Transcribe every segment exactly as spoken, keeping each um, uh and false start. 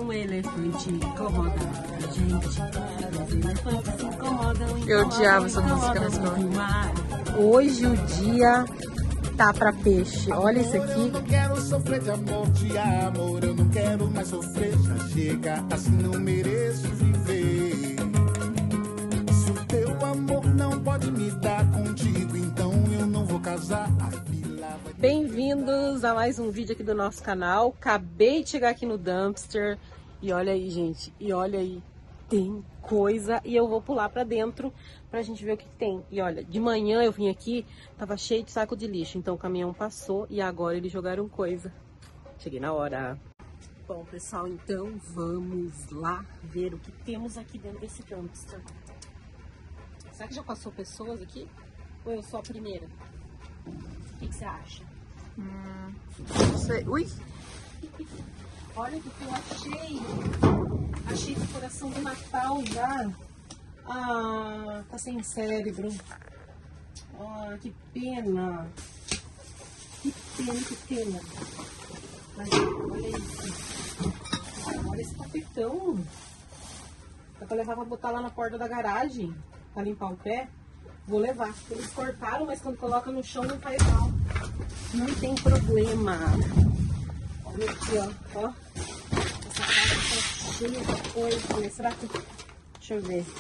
O elefante incomoda a gente. Os elefantes se incomodam. Eu odiava essa música na escola. Hoje o dia tá pra peixe. Olha isso aqui. Eu não quero sofrer de amor, de amor. Eu não quero mais sofrer. Já chega, assim não mereço viver. Se o teu amor não pode me dar contigo, então eu não vou casar. Bem-vindos a mais um vídeo aqui do nosso canal. Acabei de chegar aqui no dumpster. E olha aí, gente. E olha aí. Tem coisa. E eu vou pular pra dentro pra gente ver o que tem. E olha, de manhã eu vim aqui, tava cheio de saco de lixo. Então o caminhão passou e agora eles jogaram coisa. Cheguei na hora. Bom, pessoal, então vamos lá ver o que temos aqui dentro desse dumpster. Será que já passou pessoas aqui? Ou eu sou a primeira? O que, que você acha? Hum, não sei. Ui! Olha o que eu achei. Achei decoração do Natal já. Ah, tá sem cérebro. Ah, que pena. Que pena, que pena. Mas olha isso. Olha esse tapetão. Dá pra levar pra botar lá na porta da garagem. Pra limpar o pé. Vou levar. Eles cortaram, mas quando coloca no chão não faz mal. Não tem problema. Olha aqui, ó. ó. Essa caixa tá cheia de coisa. Será que... Deixa eu ver.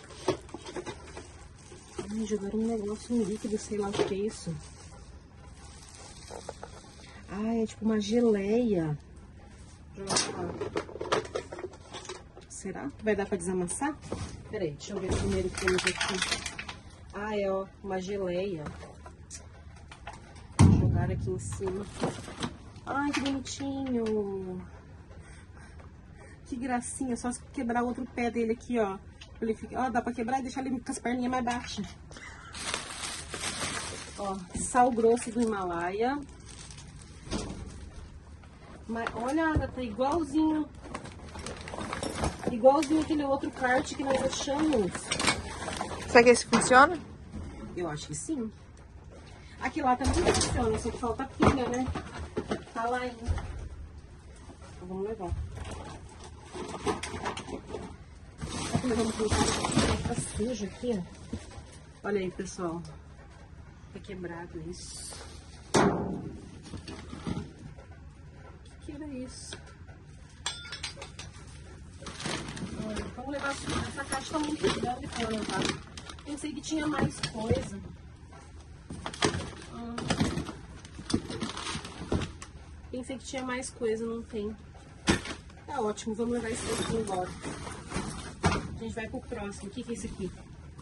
Ai, jogaram um negócio um líquido, sei lá o que é isso. Ah, é tipo uma geleia. Será que vai dar pra desamassar? Peraí, deixa eu ver primeiro o que temos aqui. Ah, é ó, uma geleia. Vou jogar aqui em cima. Ai, que bonitinho. Que gracinha. Só se quebrar outro pé dele aqui, ó. Ele fica, ó, dá pra quebrar e deixar ele com as perninhas mais baixas. Ó, sal grosso do Himalaia. Mas, olha, Agatha, igualzinho. Igualzinho aquele outro kart que nós achamos. Será que esse funciona? Eu acho que sim. Aqui lá também funciona, só que falta pilha, né? Tá lá ainda. Então vamos levar. Será que nós vamos colocar? Tá sujo aqui, ó. Olha aí, pessoal. Tá quebrado isso. O que, que era isso? Olha, vamos levar assim. Essa caixa tá muito grande pra levar. Pensei que tinha mais coisa. Hum. Pensei que tinha mais coisa, não tem. Tá ótimo, vamos levar esse aqui embora. A gente vai pro próximo. O que, que é esse aqui?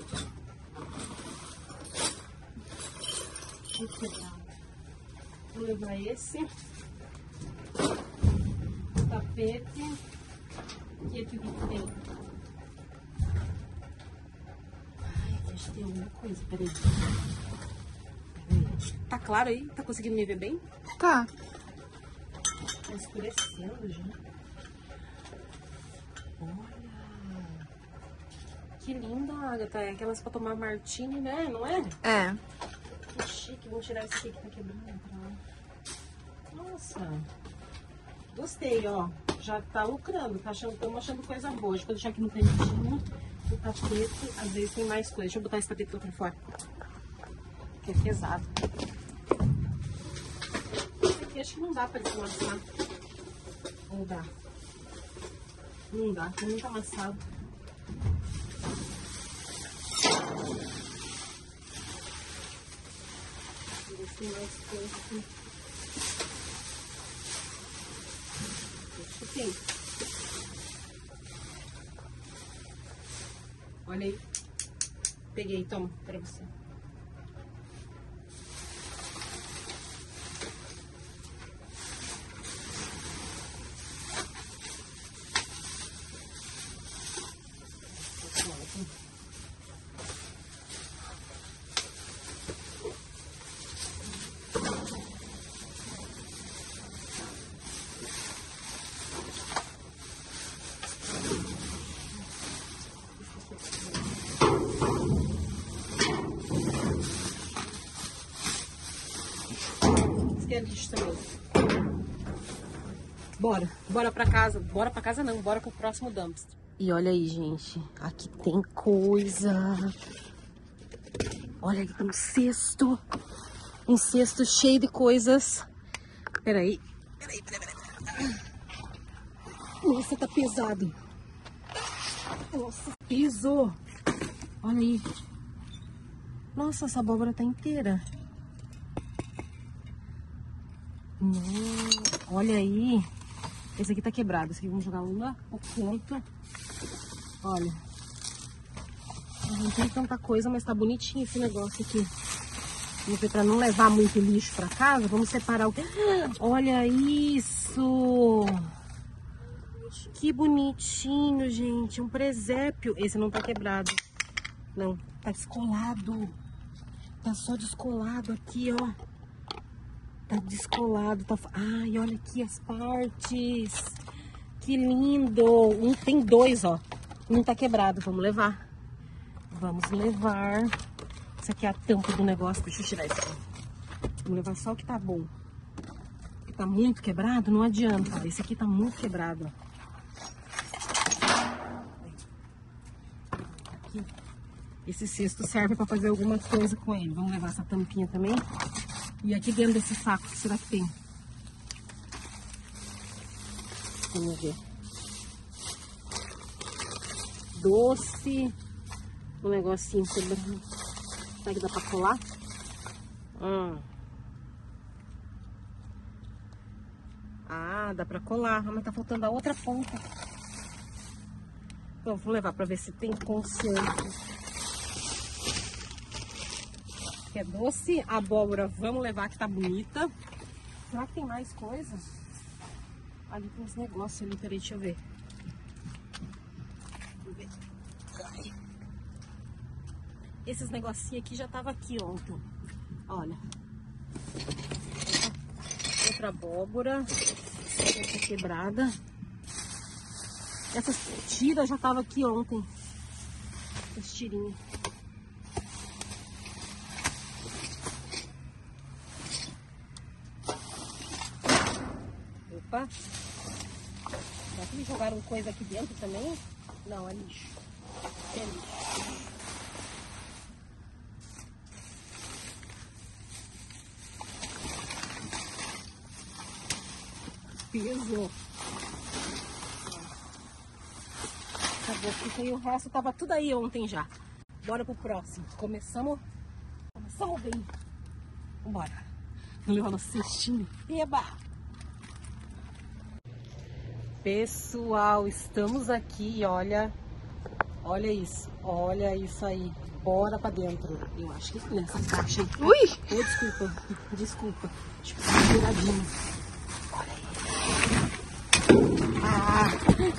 Vou levar esse. O tapete. E aqui o que tem? Tem alguma coisa, peraí. Peraí. Tá claro aí? Tá conseguindo me ver bem? Tá. Tá escurecendo já. Olha. Que linda, Agatha. É aquelas pra tomar martini, né? Não é? É. Que chique. Vou tirar esse aqui que tá quebrando pra lá. Nossa. Gostei, ó. Já tá lucrando. Tá achando, estamos achando coisa boa. Deixa eu deixar aqui no cantinho. O tapete, às vezes tem mais coisa. Deixa eu botar esse tapete lá pra fora. Porque é pesado. Esse aqui acho que não dá pra desamassar. Ou dá? Não dá, tá muito amassado. Deixa eu ver se tem mais coisa aqui. Acho que tem. Olha aí. Peguei, toma, pra você. Esse aqui é lixo também. Bora, bora pra casa. Bora pra casa não, bora pro próximo dumpster. E olha aí, gente. Aqui tem coisa. Olha aí, tem um cesto. Um cesto cheio de coisas. Peraí. Peraí, peraí, peraí. Nossa, tá pesado. Nossa, pesou. Olha aí. Nossa, essa abóbora tá inteira. Hum, olha aí. Esse aqui tá quebrado. Esse aqui vamos jogar uma ao canto. Olha. Não tem tanta coisa, mas tá bonitinho esse negócio aqui. Vamos ver, pra não levar muito lixo pra casa, vamos separar o... Olha isso! Que bonitinho, gente. Um presépio. Esse não tá quebrado. Não, tá descolado. Tá só descolado aqui, ó. Tá descolado. Tá... Ai, olha aqui as partes. Que lindo. Um, tem dois, ó. Um tá quebrado. Vamos levar. Vamos levar. Essa aqui é a tampa do negócio. Deixa eu tirar isso aqui. Vamos levar só o que tá bom. O que tá muito quebrado, não adianta. Esse aqui tá muito quebrado, ó. Aqui. Esse cesto serve para fazer alguma coisa com ele. Vamos levar essa tampinha também. E aqui dentro desse saco, o que será que tem? Vamos ver. Doce. Um negocinho quebrando. Será que dá para colar? Hum. Ah, dá para colar. Mas tá faltando a outra ponta. Então, vou levar para ver se tem conserto. Que é doce, abóbora, vamos levar que tá bonita. Será que tem mais coisas? Ali tem uns negócios ali, peraí, deixa eu ver. Deixa eu ver. Esses negocinhos aqui já tava aqui ontem. Olha. Outra abóbora. Essa quebrada. Essas tiras já tava aqui ontem. Essas tirinhas. Opa! Será que eles jogaram coisa aqui dentro também? Não, é lixo. É lixo. Peso. Acabou aqui, e o resto tava tudo aí ontem já. Bora pro próximo. Começamos. Começamos bem. Vambora. Vou levar no cestinho. Eba! Pessoal, estamos aqui, olha, olha isso, olha isso aí, bora pra dentro. Eu acho que nessa caixa aí. Ui! Oh, desculpa, desculpa, deixa eu dar uma viradinha. Olha aí. Ah!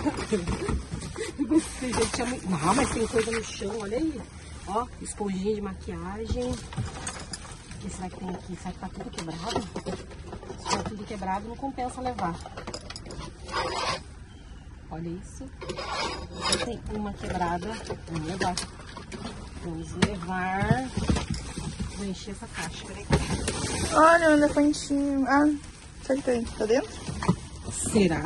Não, mas tem coisa no chão, olha aí. Ó, esponjinha de maquiagem. O que será que tem aqui? Será que tá tudo quebrado? Se tá tudo quebrado, não compensa levar. Olha isso. Tem uma quebrada. Vamos levar. Vamos levar. Vou encher essa caixa. Peraí. Olha um elefantinho. Ah, será que tem? Tá dentro? Será?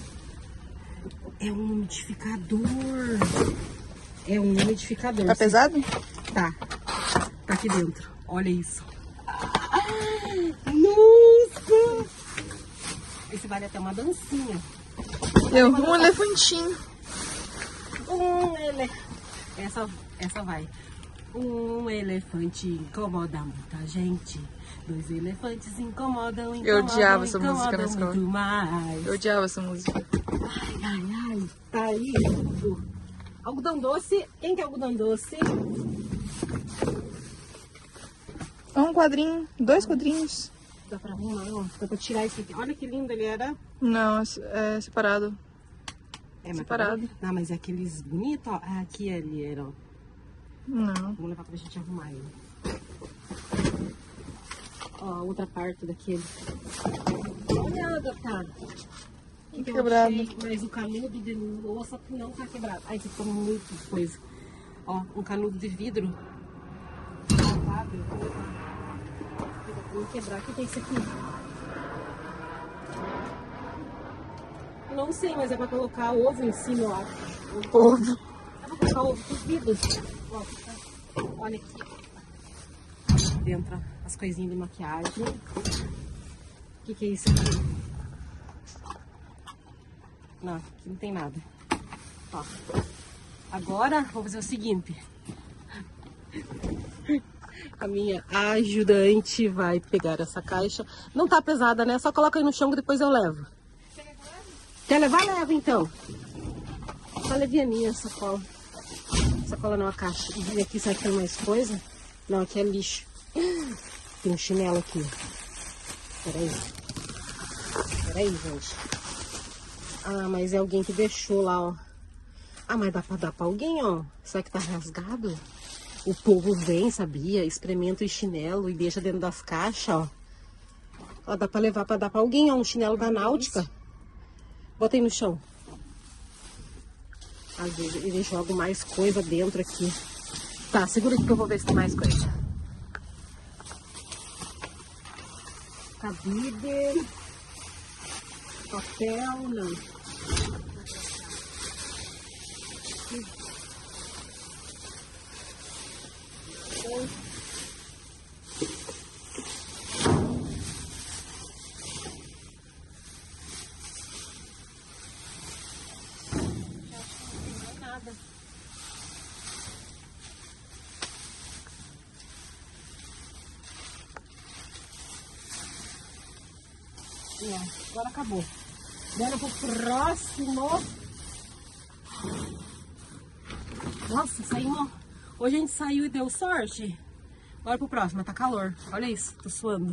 É um umidificador. É um umidificador. Tá pesado? Tá. Tá aqui dentro. Olha isso. Nossa! Esse vale até uma dancinha. Eu, um elefantinho. Um ele... essa, essa vai. Um elefante incomoda muita gente. Dois elefantes incomodam, incomodam, Eu odiava essa música na incomodam escola. muito mais. Eu odiava essa música. Ai, ai, ai. Tá aí. Algodão doce. Quem quer algodão doce? Um quadrinho, dois quadrinhos. Dá pra arrumar, ó. Dá pra tirar isso aqui. Olha que lindo ele era. Não, é separado. É, mas Separado. Tá... Não, mas é aqueles bonitos, ó. Ah, aqui ele era, ó. Não. Vamos levar pra gente arrumar ele. Ó, a outra parte daquele. Olha, tá. Que que eu Quebrado. achei, mas o canudo de louça não tá quebrado. Ai, ficou muito coisa. Ó, um canudo de vidro. Lavado. Vou quebrar. O que tem isso aqui? não sei, mas é pra colocar ovo em cima, eu acho. Ovo. É pra colocar ovo cozido. Ó, olha aqui. Dentro as coisinhas de maquiagem. O que que é isso aqui? Não, aqui não tem nada. Ó. Agora, vou fazer o seguinte. A minha ajudante vai pegar essa caixa. Não tá pesada, né? Só coloca aí no chão que depois eu levo. Quer levar? Leva, então. Tá levianinha a sacola. Sacola não, a caixa. E aqui, será que tem mais coisa? Não, aqui é lixo. Tem um chinelo aqui. Peraí. Peraí, gente. Ah, mas é alguém que deixou lá, ó. Ah, mas dá pra dar pra alguém, ó. Será que tá rasgado? O povo vem, sabia? Experimenta o chinelo e deixa dentro das caixas, ó. Ó, dá pra levar pra dar pra alguém, ó. Um chinelo da Náutica. Bota aí no chão. Às vezes ele joga mais coisa dentro aqui. Tá, segura aqui que eu vou ver se tem mais coisa. Cabide. Papel, não. Nada. É, agora acabou. Bora pro próximo. Nossa, saímos. Hoje a gente saiu e deu sorte. Bora pro próximo, tá calor. Olha isso, tô suando.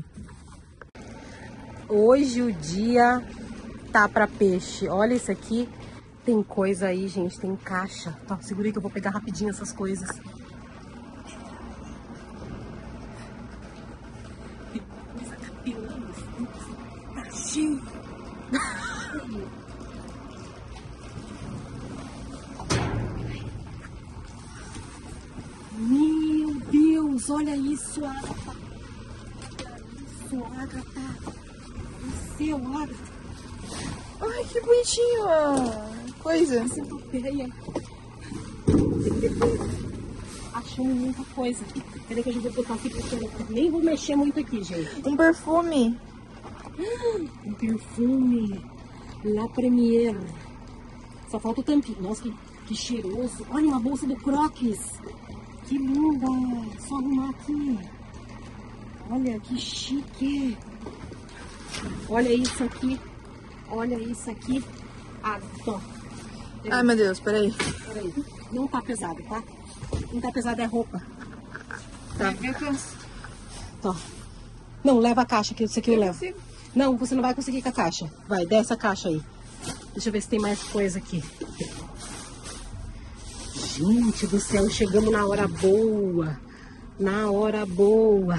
Hoje o dia tá pra peixe. Olha isso aqui. Tem coisa aí, gente. Tem caixa. Tá, segura aí que eu vou pegar rapidinho essas coisas. Tem coisa capilando. Tá cheio. Meu Deus, olha isso, Agatha. Olha isso, Agatha. Do céu, Agatha. Ai, que bonitinho. Coisa. Centopeia. Achamos muita coisa. Peraí que eu já vou botar aqui pra você. Nem vou mexer muito aqui, gente. Um perfume. Um perfume. La Première. Só falta o tampinho. Nossa, que, que cheiroso. Olha, uma bolsa do Crocs. Que linda. Só arrumar aqui. Olha, que chique. Olha isso aqui. Olha isso aqui. Ah, tô. Ai, meu Deus, peraí. Peraí. Não tá pesado, tá? Não tá pesado, é roupa. Tá. Eu canso. Tô. Não, leva a caixa, que isso aqui eu, Eu levo. consigo. Não, você não vai conseguir com a caixa. Vai, desce a caixa aí. Deixa eu ver se tem mais coisa aqui. Gente do céu, chegamos na hora boa. Na hora boa.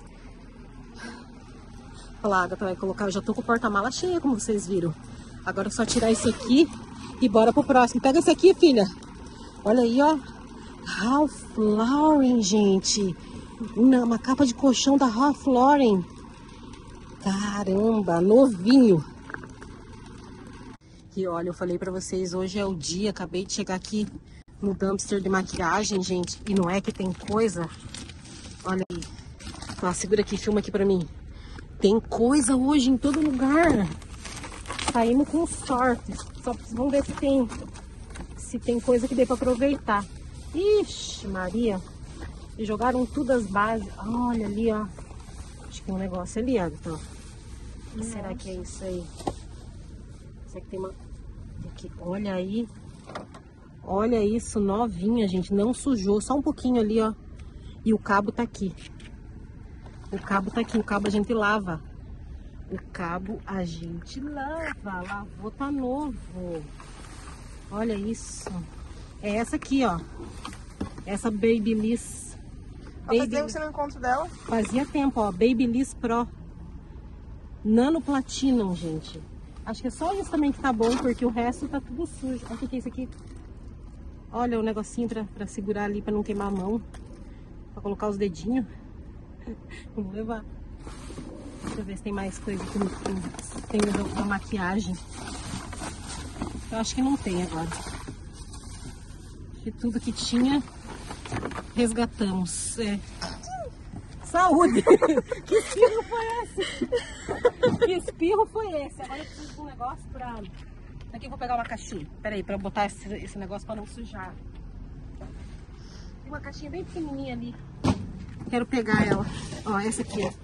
Olha lá, a Agatha vai colocar. Eu já tô com o porta-mala cheio, como vocês viram. Agora é só tirar isso aqui e bora pro próximo. Pega esse aqui, filha. Olha aí, ó. Ralph Lauren, gente. Uma, uma capa de colchão da Ralph Lauren. Caramba, novinho. E olha, eu falei pra vocês, hoje é o dia. Acabei de chegar aqui no dumpster de maquiagem, gente. E não é que tem coisa. Olha aí. Ó, segura aqui, filma aqui pra mim. Tem coisa hoje em todo lugar. Saímos com sorte. Só vamos ver se tem, se tem coisa que dê pra aproveitar. Ixi, Maria. E jogaram tudo as bases. Olha ali, ó. Acho que tem um negócio ali, Agatha. O que será que é isso aí? Será que tem uma... Aqui. Olha aí. Olha isso, novinha, gente. Não sujou. Só um pouquinho ali, ó. E o cabo tá aqui. O cabo tá aqui. O cabo a gente lava. O cabo a gente lava. Lavou, tá novo. Olha isso. É essa aqui, ó. Essa Babyliss. Faz tempo que você não encontra dela? Fazia tempo, ó. Babyliss Pro. Nano Platinum, gente. Acho que é só isso também que tá bom, porque o resto tá tudo sujo. Olha o que que é isso aqui. Olha o negocinho pra, pra segurar ali, pra não queimar a mão. Pra colocar os dedinhos. Vamos levar. Deixa eu ver se tem mais coisa aqui no fundo. Tem o da maquiagem. Eu acho que não tem agora. E tudo que tinha, resgatamos. É. Saúde! Que espirro foi esse? Que espirro foi esse? Agora eu preciso de um negócio pra... Aqui eu vou pegar uma caixinha. Pera aí, pra botar esse, esse negócio pra não sujar. Tem uma caixinha bem pequenininha ali. Quero pegar ela. Ó, essa aqui, ó.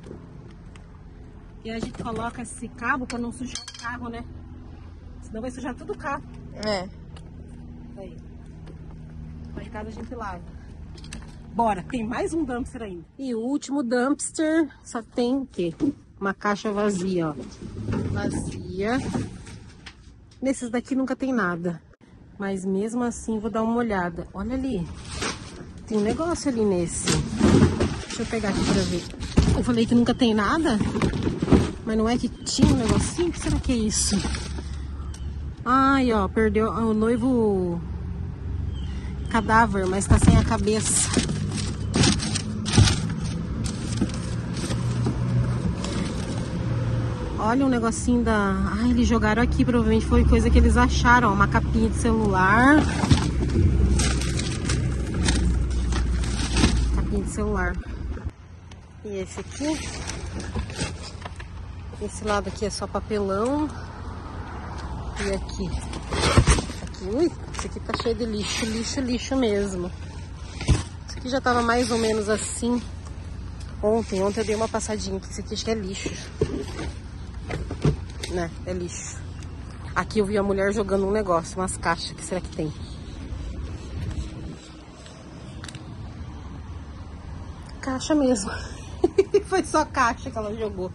E a gente coloca esse cabo pra não sujar o carro, né? Senão vai sujar tudo o carro. É. Aí. Lá em casa a gente lava. Bora, tem mais um dumpster ainda. E o último dumpster só tem o quê? Uma caixa vazia, ó. Vazia. Nesses daqui nunca tem nada. Mas mesmo assim vou dar uma olhada. Olha ali. Tem um negócio ali nesse. Deixa eu pegar aqui pra ver. Eu falei que nunca tem nada. Mas não é que tinha um negocinho? O que será que é isso? Ai, ó, perdeu o noivo cadáver, mas tá sem a cabeça. Olha um negocinho da... Ai, eles jogaram aqui, provavelmente foi coisa que eles acharam. Ó, uma capinha de celular. Capinha de celular. E esse aqui. Esse lado aqui é só papelão. E aqui. Aqui, ui, esse aqui tá cheio de lixo, lixo, lixo mesmo. Esse aqui já tava mais ou menos assim ontem. Ontem eu dei uma passadinha, porque esse aqui acho que é lixo. Né, é lixo. Aqui eu vi a mulher jogando um negócio, umas caixas. O que será que tem? Caixa mesmo. Foi só caixa que ela jogou.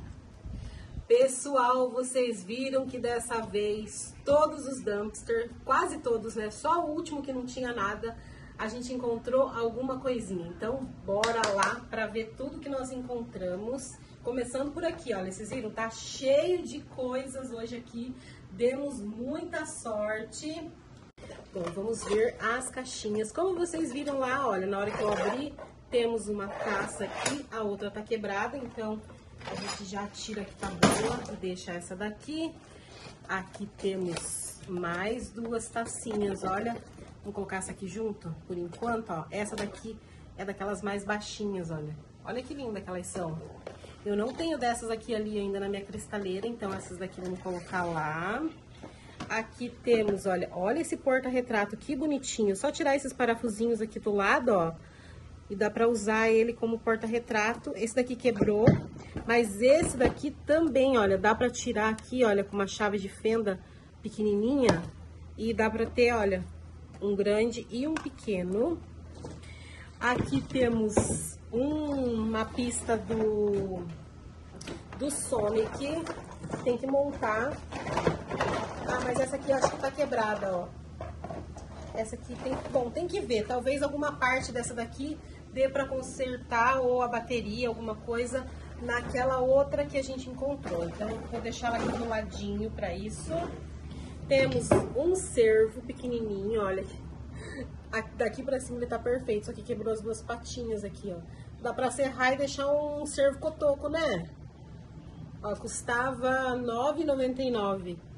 Pessoal, vocês viram que dessa vez todos os dumpsters, quase todos, né? Só o último que não tinha nada, a gente encontrou alguma coisinha. Então, bora lá para ver tudo que nós encontramos. Começando por aqui, olha, vocês viram? Tá cheio de coisas hoje aqui. Demos muita sorte. Bom, vamos ver as caixinhas. Como vocês viram lá, olha, na hora que eu abri, temos uma taça aqui, a outra tá quebrada, então... A gente já tira que tá boa e deixa essa daqui. Aqui temos mais duas tacinhas, olha. Vou colocar essa aqui junto, por enquanto, ó. Essa daqui é daquelas mais baixinhas, olha. Olha que linda que elas são. Eu não tenho dessas aqui ali ainda na minha cristaleira, então essas daqui vamos colocar lá. Aqui temos, olha, olha esse porta-retrato, que bonitinho. Só tirar esses parafusinhos aqui do lado, ó. E dá pra usar ele como porta-retrato. Esse daqui quebrou, mas esse daqui também, olha, dá pra tirar aqui, olha, com uma chave de fenda pequenininha. E dá pra ter, olha, um grande e um pequeno. Aqui temos um, uma pista do, do Sonic. Tem que montar. Ah, mas essa aqui eu acho que tá quebrada, ó. Essa aqui tem, bom, tem que ver, talvez alguma parte dessa daqui dê para consertar ou a bateria, alguma coisa naquela outra que a gente encontrou. Então, eu vou deixar ela aqui do ladinho para isso. Temos um cervo pequenininho, olha. Daqui para cima ele tá perfeito, só que quebrou as duas patinhas aqui, ó. Dá para serrar e deixar um cervo cotoco, né? Ó, custava nove reais e noventa e nove centavos.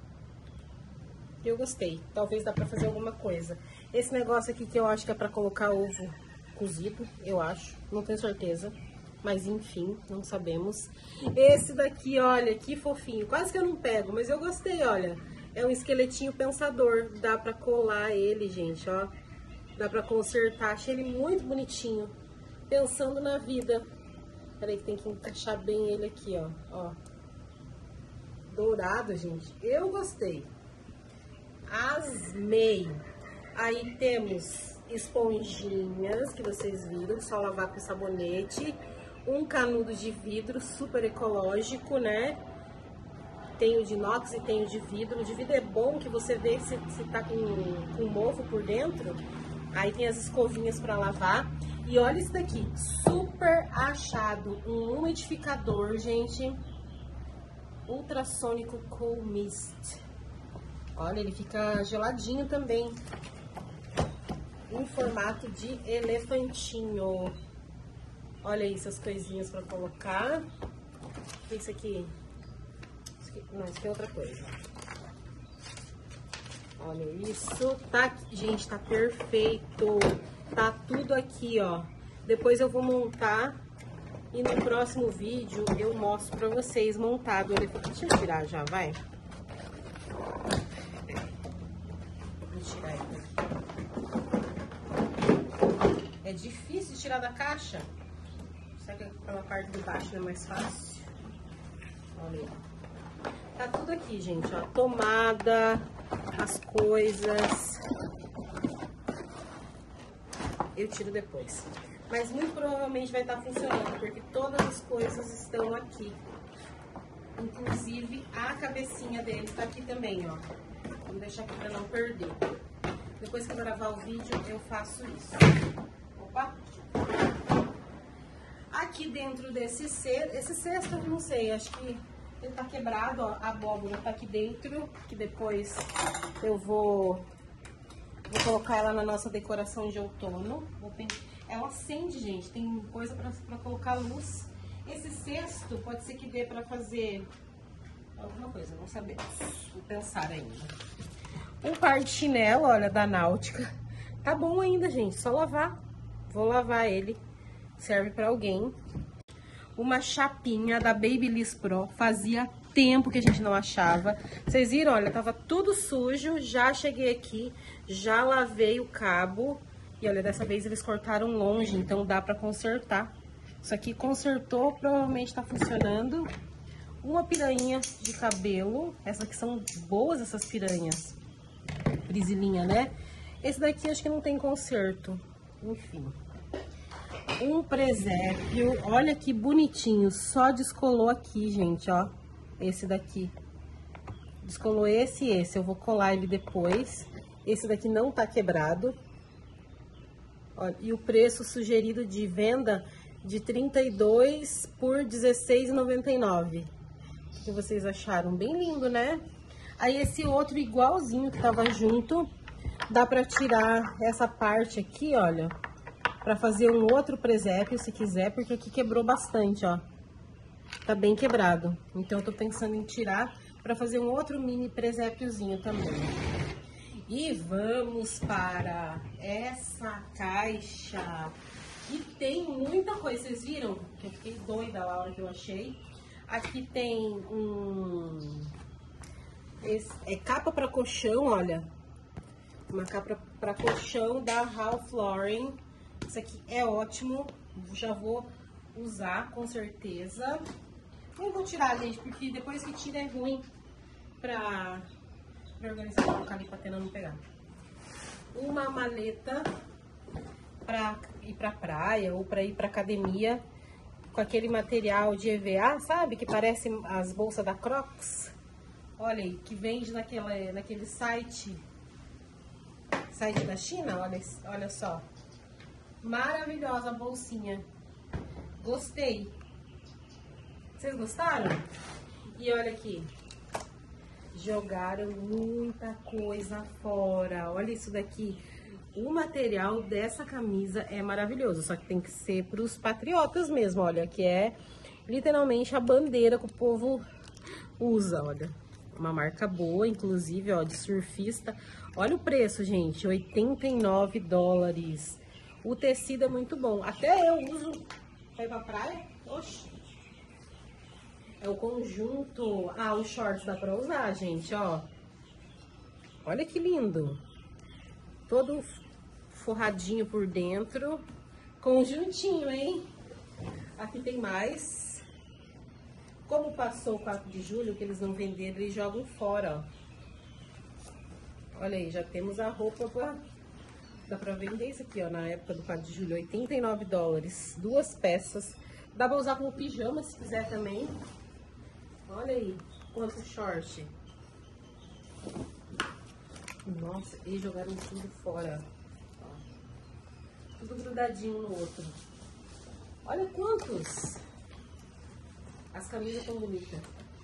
Eu gostei. Talvez dá pra fazer alguma coisa. Esse negócio aqui que eu acho que é pra colocar ovo cozido, eu acho. Não tenho certeza. Mas enfim, não sabemos. Esse daqui, olha, que fofinho. Quase que eu não pego, mas eu gostei, olha. É um esqueletinho pensador. Dá pra colar ele, gente, ó. Dá pra consertar. Achei ele muito bonitinho. Pensando na vida. Peraí que tem que encaixar bem ele aqui, ó. Ó. Dourado, gente. Eu gostei. Asmei. Aí temos esponjinhas, que vocês viram, só lavar com sabonete. Um canudo de vidro, super ecológico, né? Tem o de inox e tem o de vidro. O de vidro é bom, que você vê se, se tá com, com mofo por dentro. Aí tem as escovinhas para lavar. E olha isso daqui, super achado. Um umidificador, gente. Ultrassônico Cool Mist. Olha, ele fica geladinho também. Em formato de elefantinho. Olha aí essas coisinhas pra colocar. Isso aqui. Isso aqui não, isso aqui é outra coisa. Olha isso, tá, gente, tá perfeito. Tá tudo aqui, ó. Depois eu vou montar e no próximo vídeo eu mostro pra vocês montado. Deixa eu tirar já, vai. Vou tirar ele. É difícil de tirar da caixa. Será que pela parte de baixo é mais fácil? Olha aí. Tá tudo aqui, gente, ó. Tomada, as coisas. Eu tiro depois. Mas muito provavelmente vai estar funcionando, porque todas as coisas estão aqui. Inclusive a cabecinha dele tá aqui também, ó. Vamos deixar aqui pra não perder. Depois que eu gravar o vídeo, eu faço isso. Opa! Aqui dentro desse cesto, esse cesto eu não sei, acho que ele tá quebrado, ó. A abóbora tá aqui dentro, que depois eu vou... Vou colocar ela na nossa decoração de outono. Ela acende, gente. Tem coisa pra, pra colocar luz. Esse cesto pode ser que dê pra fazer alguma coisa, não sabemos. Vou pensar ainda. Um par de chinelo, olha, da Náutica. Tá bom ainda, gente. Só lavar. Vou lavar ele. Serve pra alguém. Uma chapinha da Babyliss Pro. Fazia tempo que a gente não achava. Vocês viram? Olha, tava tudo sujo. Já cheguei aqui, já lavei o cabo. E olha, dessa vez eles cortaram longe, então dá pra consertar. Isso aqui consertou, provavelmente tá funcionando. Uma piranha de cabelo. Essas aqui são boas, essas piranhas. Brisilinha, né? Esse daqui acho que não tem conserto. Enfim. Um presépio. Olha que bonitinho. Só descolou aqui, gente, ó. Esse daqui. Descolou esse e esse. Eu vou colar ele depois. Esse daqui não tá quebrado. Olha, e o preço sugerido de venda de trinta e dois por dezesseis reais e noventa e nove centavos. O que vocês acharam? Bem lindo, né? Aí esse outro igualzinho que tava junto. Dá pra tirar essa parte aqui, olha. Pra fazer um outro presépio, se quiser. Porque aqui quebrou bastante, ó. Tá bem quebrado. Então eu tô pensando em tirar pra fazer um outro mini presépiozinho também. E vamos para essa caixa, que tem muita coisa. Vocês viram? Eu fiquei doida lá na hora que eu achei. Aqui tem um... Esse, é capa para colchão, olha. Uma capa para colchão da Ralph Lauren. Isso aqui é ótimo. Já vou usar, com certeza. Não vou tirar, gente, porque depois que tira é ruim pra... pra organizar, colocar ali pra Tena não pegar. Uma maleta pra ir pra praia ou pra ir pra academia com aquele material de E V A, sabe? Que parece as bolsas da Crocs. Olha aí, que vende naquela, naquele site, site da China, olha, olha só. Maravilhosa a bolsinha. Gostei. Vocês gostaram? E olha aqui. Jogaram muita coisa fora. Olha isso daqui. O material dessa camisa é maravilhoso. Só que tem que ser para os patriotas mesmo. Olha, que é literalmente a bandeira que o povo usa. Olha, uma marca boa, inclusive, ó, de surfista. Olha o preço, gente. oitenta e nove dólares. O tecido é muito bom. Até eu uso pra ir pra praia. Oxi. É o conjunto. Ah, os shorts dá pra usar, gente, ó. Olha que lindo. Todo forradinho por dentro. Conjuntinho, hein? Aqui tem mais. Como passou o quatro de julho, que eles não venderam, eles jogam fora, ó. Olha aí, já temos a roupa pra... Dá pra vender isso aqui, ó, na época do quatro de julho. oitenta e nove dólares. Duas peças. Dá pra usar como pijama, se quiser também. Olha aí, quanto short. Nossa, eles jogaram tudo fora. Ó. Tudo grudadinho no outro. Olha quantos. As camisas tão bonitas.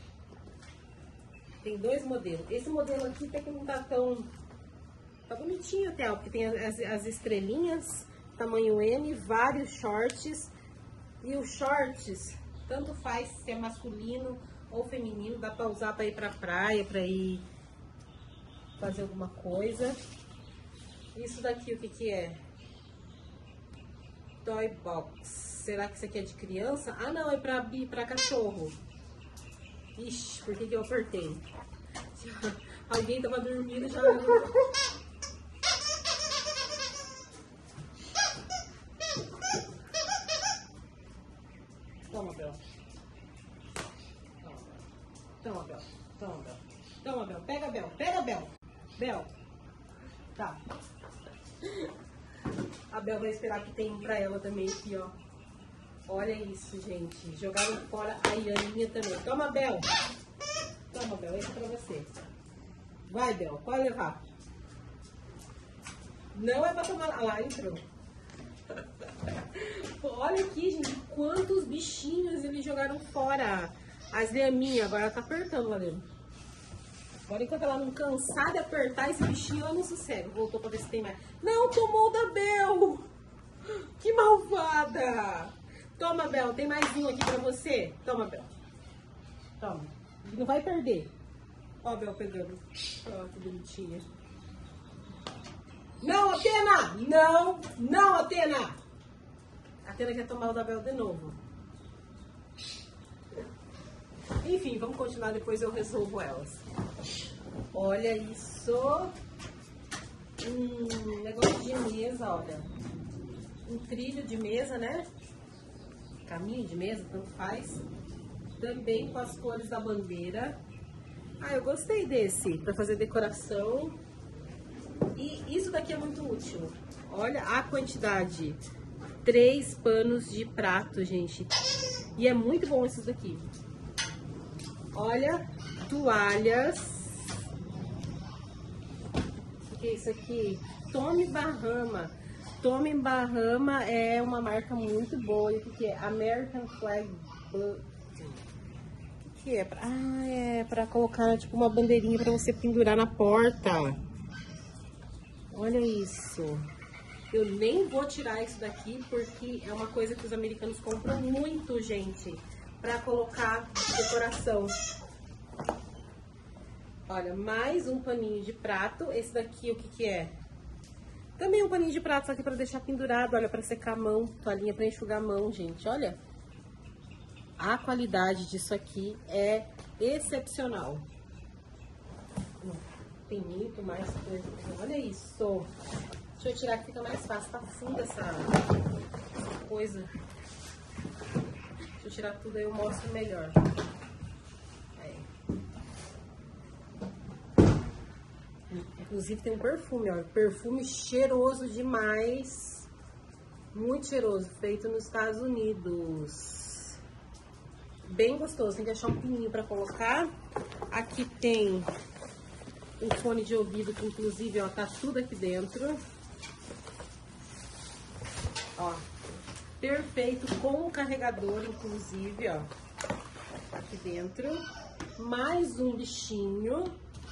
Tem dois modelos. Esse modelo aqui até que não tá tão... Tá bonitinho até, ó, porque tem as, as estrelinhas, tamanho M, vários shorts. E os shorts, tanto faz se é masculino ou feminino, dá pra usar pra ir pra praia, pra ir fazer alguma coisa. Isso daqui, o que que é? Toy box. Será que isso aqui é de criança? Ah, não, é pra, pra cachorro. Ixi, por que que eu apertei? Alguém tava dormindo já... Toma, Bel. Toma, Bel. Toma, Bel. Toma, Bel. Pega, Bel. Pega, Bel. Bel. Tá. A Bel vai esperar que tem pra ela também aqui, ó. Olha isso, gente. Jogaram fora a Ianinha também. Toma, Bel. Toma, Bel. Esse é pra você. Vai, Bel. Pode levar. Não é pra tomar... Ah, lá, entrou. Olha aqui, gente. Quantos bichinhos eles jogaram fora. As lhaminhas. Agora ela tá apertando lá dentro. Agora, enquanto ela não cansar de apertar esse bichinho, ela não sossega. Voltou pra ver se tem mais. Não, tomou o da Bel. Que malvada. Toma, Bel. Tem mais um aqui pra você. Toma, Bel. Toma. Não vai perder. Ó, a Bel pegando. Ó, que bonitinha. Não, Atena! Não! Não, Atena! A Atena quer tomar o da Bel de novo. Enfim, vamos continuar, depois eu resolvo elas. Olha isso. Um negócio de mesa, olha. Um trilho de mesa, né? Caminho de mesa, tanto faz. Também com as cores da bandeira. Ah, eu gostei desse, para fazer decoração. E isso daqui é muito útil. Olha a quantidade. Três panos de prato, gente. E é muito bom esses daqui. Olha, toalhas. O que é isso aqui? Tommy Bahama. Tommy Bahama é uma marca muito boa. E o que é? American Flag. O que é? Ah, é para colocar tipo uma bandeirinha para você pendurar na porta. Olha isso. Eu nem vou tirar isso daqui porque é uma coisa que os americanos compram muito, gente, para colocar decoração. Olha, mais um paninho de prato. Esse daqui, o que que é? Também um paninho de prato, só que para deixar pendurado, olha, para secar a mão, toalhinha para enxugar a mão, gente, olha. A qualidade disso aqui é excepcional. Tem muito mais coisa. Olha isso. Deixa eu tirar que fica mais fácil. Tá funda essa coisa. Deixa eu tirar tudo aí, eu mostro melhor. Aí. Inclusive tem um perfume, ó. Perfume cheiroso demais. Muito cheiroso. Feito nos Estados Unidos. Bem gostoso. Tem que achar um pininho pra colocar. Aqui tem um fone de ouvido que inclusive, ó, tá tudo aqui dentro. Ó, perfeito, com o carregador, inclusive, ó, aqui dentro. Mais um bichinho.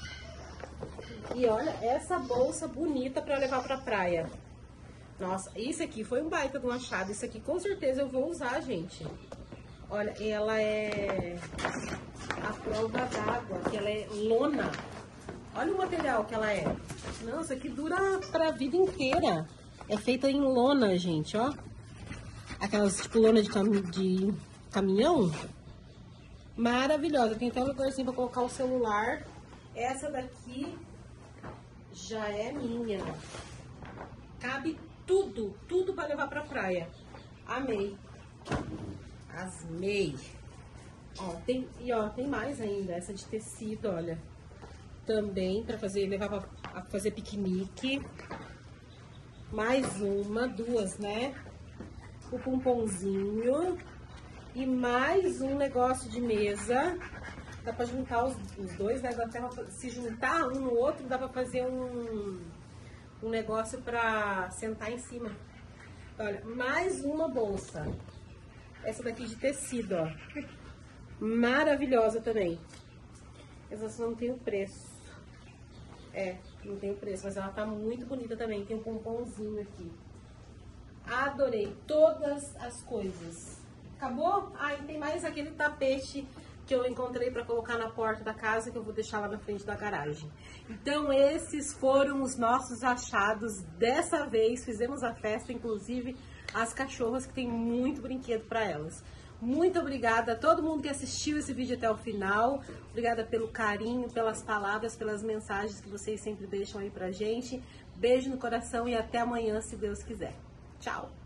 E olha, essa bolsa bonita pra levar pra praia. Nossa, isso aqui foi um baita de um achado. Isso aqui com certeza eu vou usar, gente. Olha, ela é a prova d'água, que ela é lona. Olha o material que ela é. Nossa, que dura pra vida inteira. É feita em lona, gente, ó. Aquelas, tipo, lona de, cam de caminhão. Maravilhosa. Tem até um lugarzinho pra colocar o celular. Essa daqui já é minha. Cabe tudo, tudo pra levar pra praia. Amei. Asmei. Ó, tem, e ó, tem mais ainda. Essa de tecido, olha. Também para fazer, levar para fazer piquenique. Mais uma, duas, né? O pomponzinho. E mais um negócio de mesa. Dá para juntar os, os dois, né? Dá pra, se juntar um no outro, dá para fazer um, um negócio para sentar em cima. Olha, mais uma bolsa. Essa daqui de tecido, ó. Maravilhosa também. Essa não tem o preço. É, não tem o preço, mas ela tá muito bonita também. Tem um pomponzinho aqui. Adorei todas as coisas. Acabou? Ah, e tem mais aquele tapete que eu encontrei para colocar na porta da casa, que eu vou deixar lá na frente da garagem. Então esses foram os nossos achados dessa vez. Fizemos a festa, inclusive as cachorras, que tem muito brinquedo para elas. Muito obrigada a todo mundo que assistiu esse vídeo até o final. Obrigada pelo carinho, pelas palavras, pelas mensagens que vocês sempre deixam aí pra gente. Beijo no coração e até amanhã, se Deus quiser. Tchau!